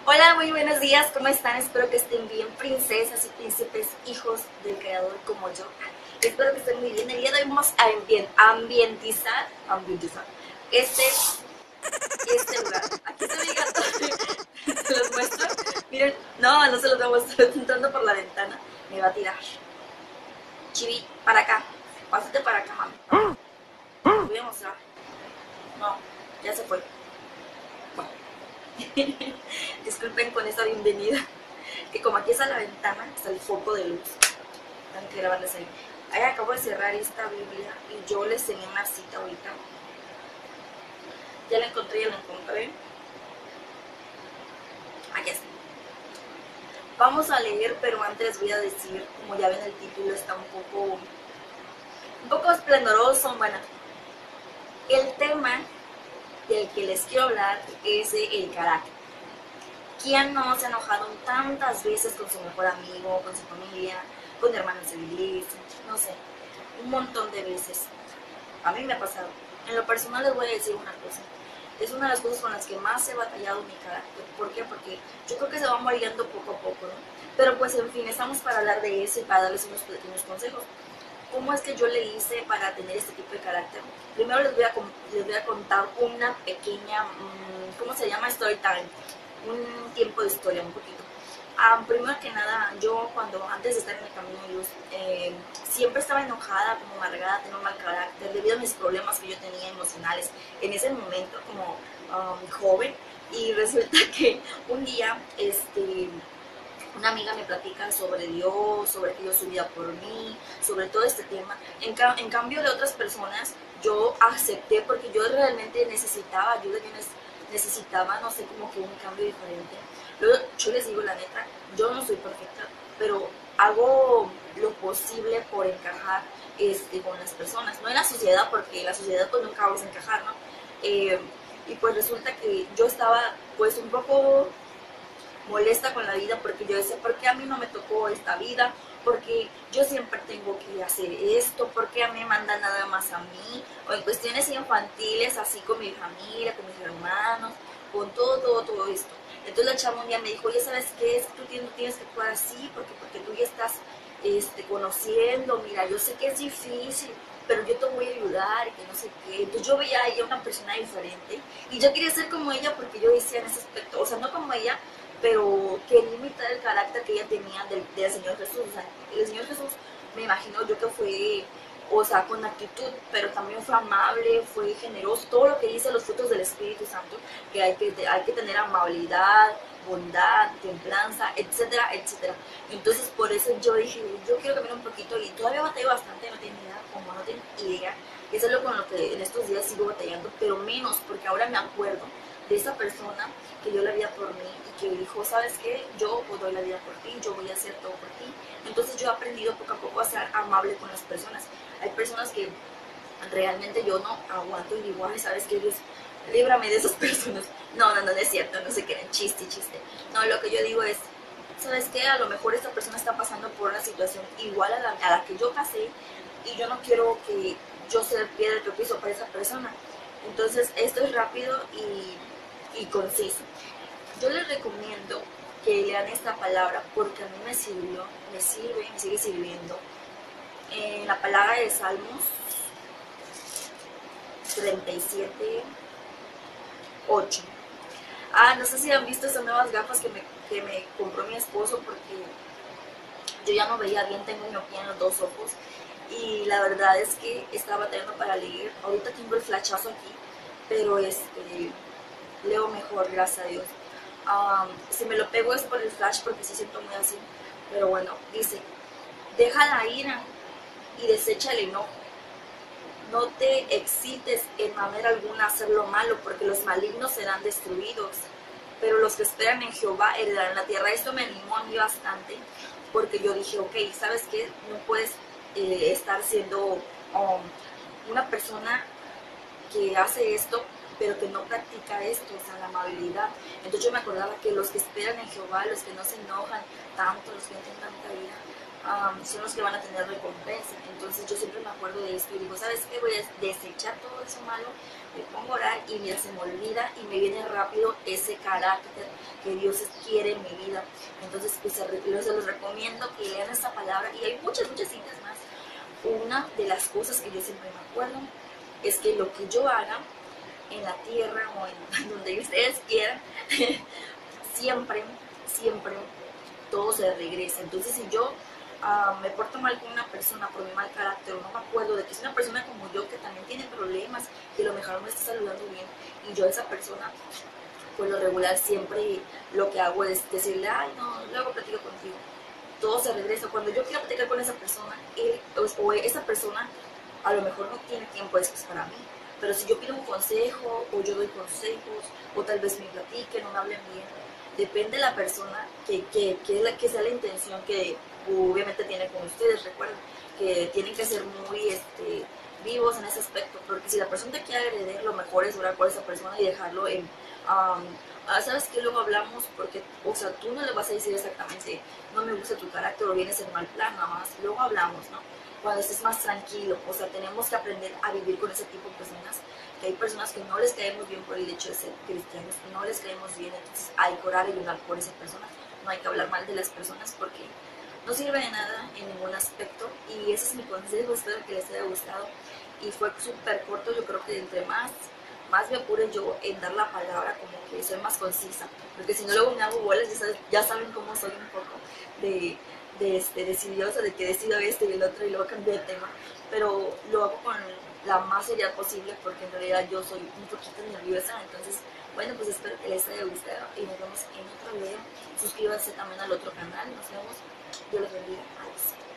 Hola, muy buenos días, ¿cómo están? Espero que estén bien, princesas y príncipes, hijos del creador como yo. Espero que estén muy bien. El día de hoy vamos a ambientizar este, este lugar. Aquí está mi gato, se los muestro. Miren, no se los voy a mostrar, está entrando por la ventana, me va a tirar. Chibi, para acá, pásate para acá, mami. Te voy a mostrar. No, ya se fue. Bueno. Disculpen con esta bienvenida. Que como aquí está la ventana, está el foco de luz. Tengo que grabarles ahí. Ahí acabo de cerrar esta Biblia y yo les tenía una cita ahorita. Ya la encontré. Aquí está. Vamos a leer, pero antes voy a decir, como ya ven el título está un poco esplendoroso. Bueno, el tema del que les quiero hablar es el carácter. ¿Quién no se ha enojado tantas veces con su mejor amigo, con su familia, con hermanos de la iglesia? No sé, un montón de veces. A mí me ha pasado. En lo personal les voy a decir una cosa. Es una de las cosas con las que más he batallado mi carácter. ¿Por qué? Porque yo creo que se va moldeando poco a poco, ¿no? Pero pues en fin, estamos para hablar de eso y para darles unos pequeños consejos. ¿Cómo es que yo le hice para tener este tipo de carácter? Primero les voy a contar una pequeña, ¿cómo se llama? Story time. Un tiempo de historia, un poquito. Primero que nada, yo antes de estar en el camino de luz, siempre estaba enojada, como amargada, tenía un mal carácter, debido a mis problemas que yo tenía emocionales en ese momento como joven. Y resulta que un día, una amiga me platica sobre Dios, sobre que Dios su vida por mí, sobre todo este tema. En cambio de otras personas, yo acepté porque yo realmente necesitaba ayuda, yo necesitaba, no sé, como que un cambio diferente. Luego, yo les digo la neta, yo no soy perfecta, pero hago lo posible por encajar con las personas, no en la sociedad, porque en la sociedad pues nunca vamos a encajar, ¿no? Eh, y pues resulta que yo estaba pues un poco molesta con la vida porque yo decía, ¿por qué a mí no me tocó esta vida? Porque yo siempre tengo que hacer esto, porque a mí me mandan nada más a mí, o en cuestiones infantiles, así con mi familia, con mis hermanos, con todo esto. Entonces la chava un día me dijo, oye, ¿sabes qué? Es que tú tienes que actuar así, porque tú ya estás conociendo, mira, yo sé que es difícil, pero yo te voy a ayudar y que no sé qué. Entonces yo veía a ella una persona diferente y yo quería ser como ella porque yo decía en ese aspecto, o sea, no como ella, pero quería imitar el carácter que ella tenía del Señor Jesús. O sea, el Señor Jesús, me imagino yo que fue, o sea, con actitud, pero también fue amable, fue generoso, todo lo que dice los frutos del Espíritu Santo, que hay que tener amabilidad, bondad, templanza, etcétera, etcétera. Entonces, por eso yo dije, yo quiero cambiar un poquito y todavía batallo bastante, no tienen idea, como no tienen idea. Eso es lo con lo que en estos días sigo batallando, pero menos, porque ahora me acuerdo de esa persona que dio la vida por mí y que dijo, ¿sabes qué? Yo doy la vida por ti, yo voy a hacer todo por ti. Entonces yo he aprendido poco a poco a ser amable con las personas. Hay personas que realmente yo no aguanto y digo, ay, ¿sabes qué? Dios, líbrame de esas personas. No es cierto, no se queden chiste. No, lo que yo digo es, ¿sabes qué? A lo mejor esta persona está pasando por una situación igual a la que yo pasé y yo no quiero que yo sea el pie del tropiezo para esa persona. Entonces, esto es rápido y conciso. Yo les recomiendo que lean esta palabra porque a mí me sirvió, me sirve, me sigue sirviendo. En la palabra de Salmos 37:8. No sé si han visto esas nuevas gafas que me compró mi esposo porque yo ya no veía bien, tengo miopía en los dos ojos y la verdad es que estaba batallando para leer. Ahorita tengo el flashazo aquí, pero leo mejor, gracias a Dios. Si me lo pego es por el flash porque sí siento muy así, pero bueno, dice, deja la ira y desecha el enojo. No te excites en manera alguna a hacer lo malo, porque los malignos serán destruidos, pero los que esperan en Jehová heredarán la tierra. Esto me animó a mí bastante, porque yo dije, ok, ¿sabes qué? No puedes estar siendo una persona que hace esto, pero que no practica esto, o sea, la amabilidad. Entonces yo me acordaba que los que esperan en Jehová, los que no se enojan tanto, los que no tienen tanta ira, son los que van a tener recompensa. Entonces yo siempre me acuerdo de esto y digo, ¿sabes qué? Voy a desechar todo eso malo, me pongo a orar y mira, se me olvida y me viene rápido ese carácter que Dios quiere en mi vida. Entonces pues se los recomiendo que lean esta palabra y hay muchas citas más. Una de las cosas que yo siempre me acuerdo es que lo que yo haga en la tierra o en donde ustedes quieran, siempre todo se regresa. Entonces si yo me porto mal con una persona por mi mal carácter, o no me acuerdo de que es una persona como yo que también tiene problemas, que a lo mejor me está saludando bien, y yo a esa persona, por lo regular, siempre lo que hago es decirle, ay, no, luego platico contigo. Todo se regresa. Cuando yo quiero platicar con esa persona, él o esa persona a lo mejor no tiene tiempo después para mí. Pero si yo pido un consejo, o yo doy consejos, o tal vez me platiquen, o me hablen bien, depende de la persona que sea la intención que obviamente tiene con ustedes. Recuerden que tienen que ser muy vivos en ese aspecto, porque si la persona te quiere agredir, lo mejor es orar por esa persona y dejarlo en... ¿sabes qué? Luego hablamos porque, o sea, tú no le vas a decir exactamente, no me gusta tu carácter o vienes en mal plan, nada más. Luego hablamos, ¿no? Cuando estés más tranquilo, o sea, tenemos que aprender a vivir con ese tipo de personas, que hay personas que no les caemos bien por el hecho de ser cristianos, no les caemos bien, entonces hay que orar y ayudar por esa persona. No hay que hablar mal de las personas porque no sirve de nada en ningún aspecto, y ese es mi consejo. Espero que les haya gustado y fue súper corto. Yo creo que entre más me apure yo en dar la palabra, como que soy más concisa, porque si no luego me hago bolas. Ya saben cómo soy un poco decidiosa, de que decido esto y el otro y luego cambio de tema, pero lo hago con la más seriedad posible porque en realidad yo soy un poquito nerviosa. Entonces, bueno, pues espero que les haya gustado y nos vemos en otro video. Suscríbanse también al otro canal. Nos vemos. Dios los bendiga. Adiós.